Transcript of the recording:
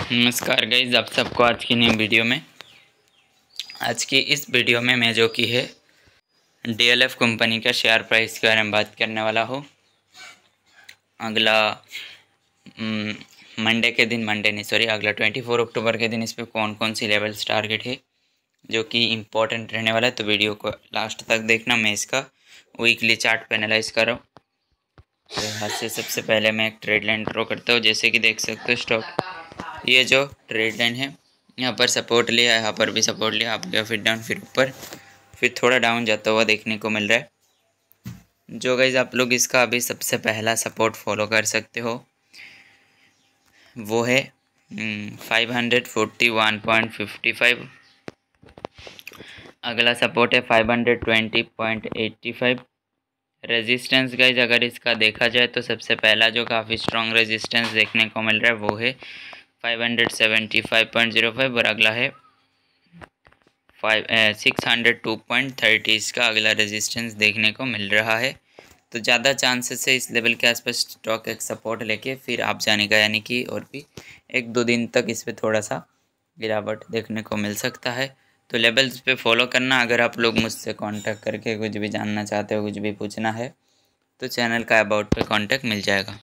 नमस्कार गाइज, आप सबको आज की न्यू वीडियो में। आज की इस वीडियो में मैं जो कि है DLF कंपनी का शेयर प्राइस के बारे में बात करने वाला हूँ। अगला मंडे नहीं सॉरी अगला 24 अक्टूबर के दिन इस पर कौन कौन सी लेवल्स टारगेट है जो कि इम्पोर्टेंट रहने वाला है, तो वीडियो को लास्ट तक देखना। मैं इसका वीकली चार्ट पे एनालाइज कर रहा हूँ। तो यहाँ से सबसे पहले मैं एक ट्रेड लाइन ड्रॉ करता हूँ। जैसे कि देख सकते हो स्टॉक, ये जो ट्रेड लाइन है यहाँ पर सपोर्ट लिया, यहाँ पर भी सपोर्ट लिया, आप गया फिर डाउन, फिर ऊपर, फिर थोड़ा डाउन जाता हुआ देखने को मिल रहा है। जो गाइज आप लोग इसका अभी सबसे पहला सपोर्ट फॉलो कर सकते हो वो है 541.55। अगला सपोर्ट है 520.85। रेजिस्टेंस गाइज अगर इसका देखा जाए तो सबसे पहला जो काफ़ी स्ट्रॉन्ग रेजिस्टेंस देखने को मिल रहा है वो है 575.05 और अगला है 602.30। इसका अगला रेजिस्टेंस देखने को मिल रहा है। तो ज़्यादा चांसेस है इस लेवल के आसपास स्टॉक एक सपोर्ट लेके फिर आप जाने का, यानी कि और भी 1-2 दिन तक इस पर थोड़ा सा गिरावट देखने को मिल सकता है। तो लेवल्स पे फॉलो करना। अगर आप लोग मुझसे कांटेक्ट करके कुछ भी जानना चाहते हो, कुछ भी पूछना है, तो चैनल का अबाउट पे कांटेक्ट मिल जाएगा।